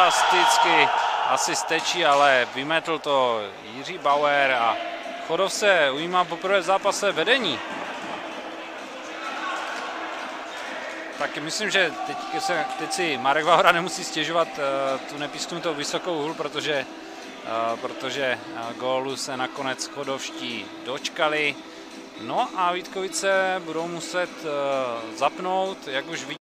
fantasticky, asi stečí, ale vymetl to Jiří Bauer a Chodov se ujímá poprvé v zápase vedení. Tak myslím, že teď si Marek Vahora nemusí stěžovat tu nepísknutou vysokou hůl, protože gólu se nakonec chodovští dočkali. No a Vítkovice budou muset zapnout, jak už vidíte.